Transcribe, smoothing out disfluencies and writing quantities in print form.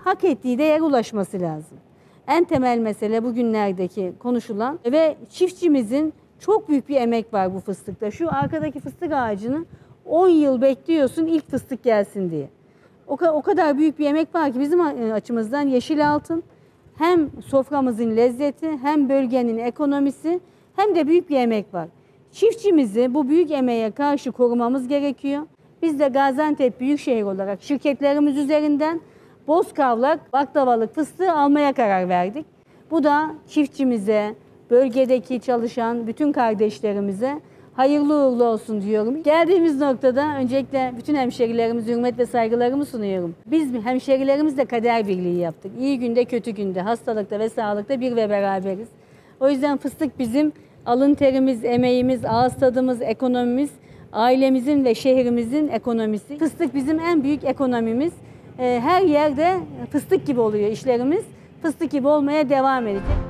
hak ettiği değere ulaşması lazım. En temel mesele bugünlerdeki konuşulan ve çiftçimizin çok büyük bir emek var bu fıstıkta. Şu arkadaki fıstık ağacını 10 yıl bekliyorsun ilk fıstık gelsin diye. O kadar büyük bir emek var ki bizim açımızdan yeşil altın hem soframızın lezzeti hem bölgenin ekonomisi hem de büyük bir emek var. Çiftçimizi bu büyük emeğe karşı korumamız gerekiyor. Biz de Gaziantep Büyükşehir olarak şirketlerimiz üzerinden Bozkavlak baklavalık fıstığı almaya karar verdik. Bu da çiftçimize, bölgedeki çalışan bütün kardeşlerimize hayırlı uğurlu olsun diyorum. Geldiğimiz noktada öncelikle bütün hemşerilerimize hürmet ve saygılarımı sunuyorum. Biz hemşerilerimizle kader birliği yaptık. İyi günde kötü günde, hastalıkta ve sağlıkta bir ve beraberiz. O yüzden fıstık bizim alın terimiz, emeğimiz, ağız tadımız, ekonomimiz, ailemizin ve şehrimizin ekonomisi. Fıstık bizim en büyük ekonomimiz. Her yerde fıstık gibi oluyor işlerimiz. Fıstık gibi olmaya devam edecek.